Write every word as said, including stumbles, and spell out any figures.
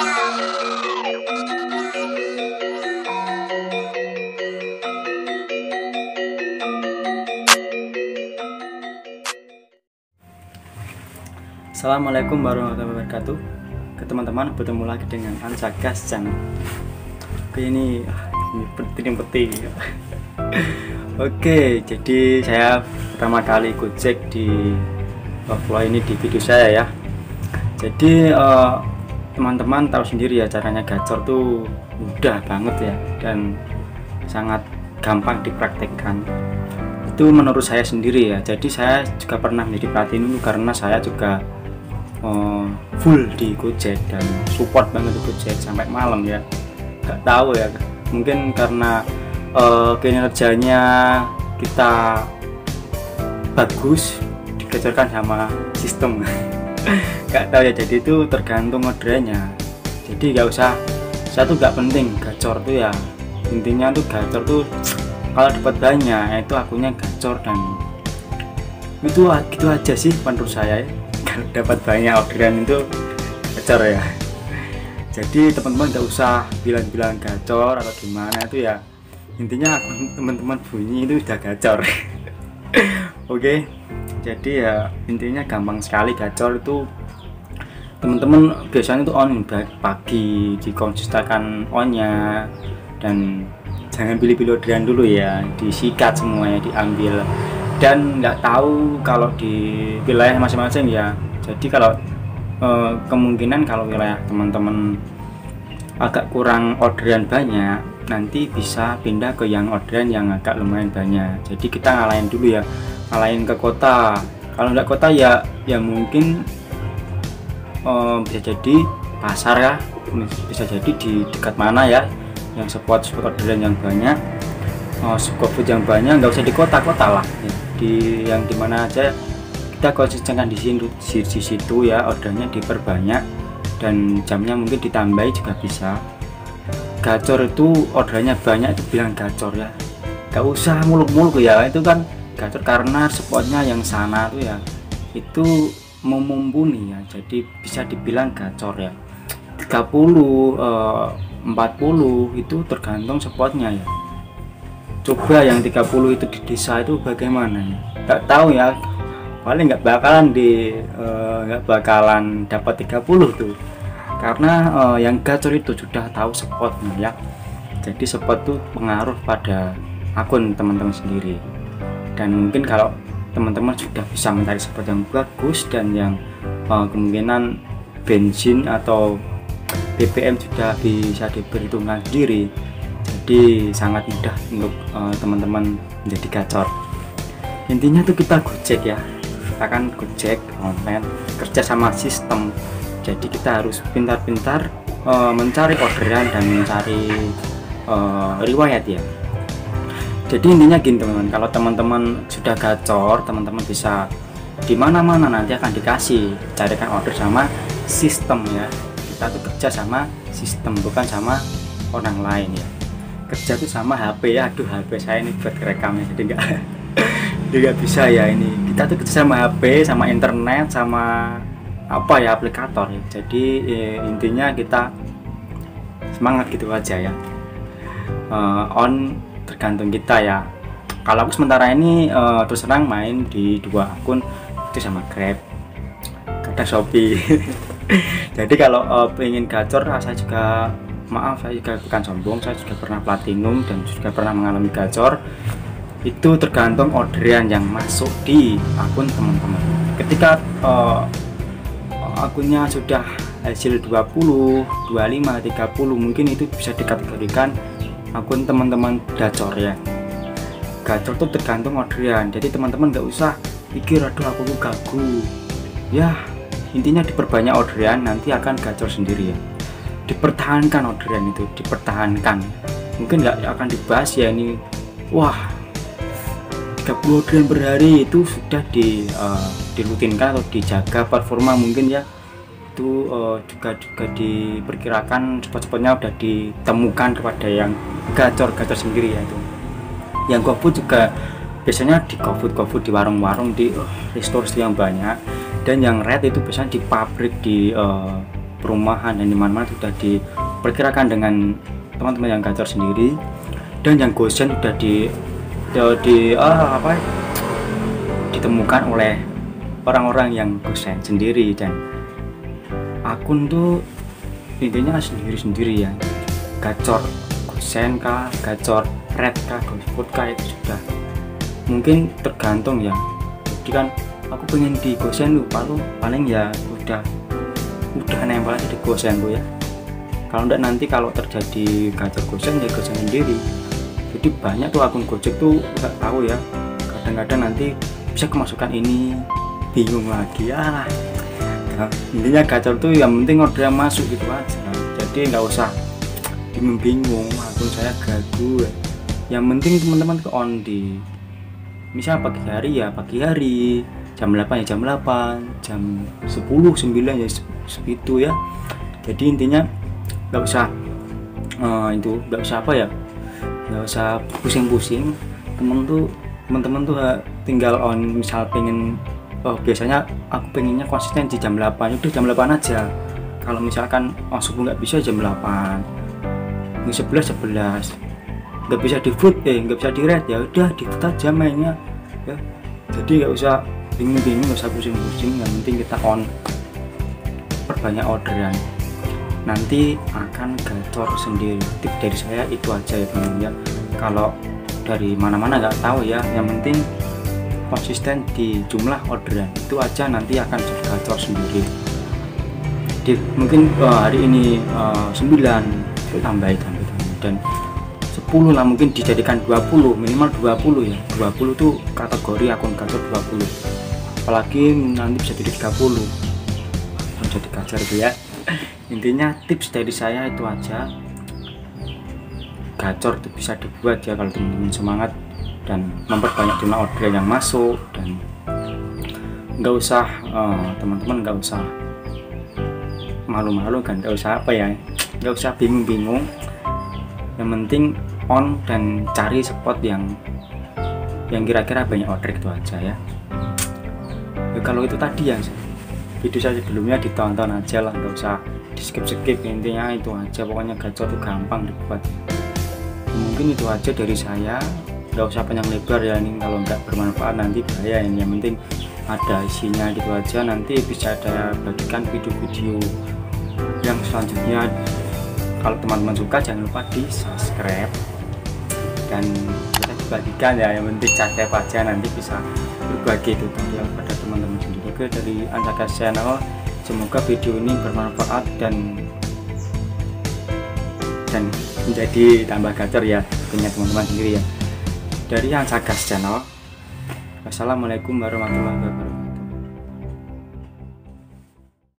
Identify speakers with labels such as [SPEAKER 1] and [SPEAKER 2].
[SPEAKER 1] Assalamualaikum warahmatullahi wabarakatuh. Ke teman-teman, bertemu lagi dengan Ansa Gas Channel. Oke, ini ini penting-penting. Oke, jadi saya pertama kali gojek di vlog ini di video saya ya. Jadi eh, teman-teman tahu sendiri ya, caranya gacor tuh mudah banget ya dan sangat gampang dipraktekkan. Itu menurut saya sendiri ya. Jadi saya juga pernah menjadi platinum karena saya juga Uh, full di Gojek dan support banget di Gojek sampai malam ya. Gak tahu ya, mungkin karena uh, kinerjanya kita bagus digacorkan sama sistem. Gak tahu ya, jadi itu tergantung orderannya. Jadi gak usah, saya tuh gak penting gacor tuh ya, intinya tuh gacor tuh kalau dapat banyak itu akunya gacor, dan itu gitu aja sih menurut saya ya. Kalau dapat banyak orderan itu gacor ya. Jadi teman-teman nggak usah bilang-bilang gacor atau gimana, itu ya intinya teman-teman bunyi itu udah gacor. Oke, jadi ya intinya gampang sekali gacor itu. Teman-teman biasanya itu on pagi, dikonsistenkan onnya, dan jangan pilih-pilih orderan dulu ya, disikat semuanya, diambil. Dan nggak tahu kalau di wilayah masing-masing ya. Jadi kalau eh, kemungkinan kalau wilayah teman-teman agak kurang orderan banyak, nanti bisa pindah ke yang orderan yang agak lumayan banyak. Jadi kita ngalahin dulu ya, ngalahin ke kota. Kalau nggak kota ya ya mungkin eh, bisa jadi pasar ya, bisa jadi di dekat mana ya yang spot-spot orderan yang banyak, oh, food yang banyak. Nggak usah di kota-kota lah ya. Di yang dimana aja kita konsistenkan di situ, di, di situ ya, ordernya diperbanyak dan jamnya mungkin ditambahi juga bisa. Gacor itu ordernya banyak itu bilang gacor ya, gak usah muluk-muluk ya, itu kan gacor karena spotnya yang sana tuh ya itu memumpuni ya, jadi bisa dibilang gacor ya. Tiga puluh, empat puluh itu tergantung spotnya ya. Coba yang tiga puluh itu di desa itu bagaimana ya, nggak tahu ya, paling nggak bakalan di nggak uh, bakalan dapat tiga puluh tuh, karena uh, yang gacor itu sudah tahu spotnya ya. Jadi spot tuh pengaruh pada akun teman-teman sendiri, dan mungkin kalau teman-teman sudah bisa mencari spot yang bagus dan yang uh, kemungkinan bensin atau B P M sudah bisa diperhitungkan sendiri, jadi sangat mudah untuk uh, teman-teman menjadi gacor. Intinya tuh kita gojek ya, kita kan gojek online, kerja sama sistem. Jadi kita harus pintar-pintar uh, mencari orderan dan mencari uh, riwayat ya. Jadi intinya gini teman-teman, kalau teman-teman sudah gacor, teman-teman bisa di mana-mana nanti akan dikasih carikan order sama sistem ya. Kita tuh kerja sama sistem, bukan sama orang lain ya. Kerja tuh sama H P ya. Aduh, H P saya ini buat rekamnya, jadi enggak juga bisa ya. Ini kita tuh kerja sama H P, sama internet, sama apa ya, aplikator ya. Jadi eh, intinya kita semangat gitu aja ya. uh, on tergantung kita ya. Kalau aku sementara ini uh, terus terang main di dua akun itu sama Grab, kadang Shopee. Jadi kalau uh, pengen gacor, saya juga maaf, saya juga bukan sombong, saya juga pernah platinum dan juga pernah mengalami gacor. Itu tergantung orderan yang masuk di akun teman-teman. Ketika uh, akunnya sudah hasil dua puluh, dua puluh lima, tiga puluh, mungkin itu bisa dikategorikan akun teman-teman gacor ya. Gacor itu tergantung orderan, jadi teman-teman nggak usah pikir aduh aku tuh gagu ya. Intinya diperbanyak orderan, nanti akan gacor sendiri ya. Dipertahankan orderan itu, dipertahankan. Mungkin nggak akan dibahas ya ini, wah tiga puluh orderan per hari itu sudah di uh, dirutinkan atau dijaga performa mungkin ya. Itu uh, juga juga diperkirakan spot-spotnya udah ditemukan kepada yang gacor-gacor sendiri ya. Itu yang GoFood juga biasanya di GoFood GoFood di warung-warung, di uh, resto yang banyak. Dan yang red itu biasanya di pabrik, di uh, perumahan dan di mana-mana sudah diperkirakan dengan teman-teman yang gacor sendiri, dan yang gosen sudah di di, di ah, apa ditemukan oleh orang-orang yang gosen sendiri, dan akun tuh intinya sendiri-sendiri ya, gacor gosen kah, gacor red kah, GoFood kah, itu sudah mungkin tergantung ya. Jadi kan aku pengen di gosen lu paling paling ya udah udah nempel aja di gosen bu ya. Kalau enggak nanti kalau terjadi gacor gosen ya gosen sendiri. Jadi banyak tuh akun Gojek tuh nggak tahu ya, kadang-kadang nanti bisa kemasukan ini, bingung lagi ya. Nah, intinya gacor tuh yang penting order masuk gitu aja, jadi nggak usah bingung-bingung akun saya gagu. Yang penting teman-teman ke on di misal pagi hari ya pagi hari, jam delapan ya jam delapan, jam sepuluh, sembilan ya segitu ya. Jadi intinya nggak usah uh, itu nggak usah apa ya nggak usah pusing-pusing. Temen tuh teman-teman tuh tinggal on misal pengen, oh biasanya aku pengennya konsisten di jam delapan, udah jam delapan aja. Kalau misalkan oh subuh nggak bisa jam delapan, jam sebelas sebelas nggak bisa di food eh nggak bisa di red, ya udah di food aja mainnya ya. Jadi nggak usah bingung-bingung, nggak usah pusing-pusing, yang penting kita on, perbanyak orderan, nanti akan gacor sendiri. Tip dari saya itu aja ya teman ya. Kalau dari mana-mana nggak tahu ya, yang penting konsisten di jumlah orderan itu aja, nanti akan gacor sendiri. Di, mungkin uh, hari ini uh, sembilan tambah tambah dan sepuluh lah, mungkin dijadikan dua puluh, minimal dua puluh ya. Dua puluh tuh kategori akun gacor dua puluh, apalagi nanti bisa jadi tiga puluh jadi gacor itu ya. Intinya tips dari saya itu aja, gacor itu bisa dibuat ya kalau teman-teman semangat dan memperbanyak jumlah order yang masuk. Dan nggak usah uh, teman-teman nggak usah malu-malu kan, nggak usah apa ya, nggak usah bingung-bingung, yang penting on dan cari spot yang yang kira-kira banyak order itu aja ya. Ya kalau itu tadi ya video saya sebelumnya ditonton aja lah, nggak usah di skip-skip. Intinya itu aja, pokoknya gacor itu gampang dibuat. Mungkin itu aja dari saya, nggak usah panjang lebar ya, ini kalau nggak bermanfaat nanti bahaya ini. Yang penting ada isinya gitu aja, nanti bisa ada bagikan video-video yang selanjutnya. Kalau teman-teman suka jangan lupa di subscribe dan bisa dibagikan ya, yang penting subscribe aja, nanti bisa berbagi tutorial pada teman-teman sendiri. Oke, dari Ancagas Channel, semoga video ini bermanfaat dan dan menjadi tambah gacor ya punya teman-teman sendiri ya. Dari Ancagas Channel, wassalamualaikum warahmatullahi wabarakatuh.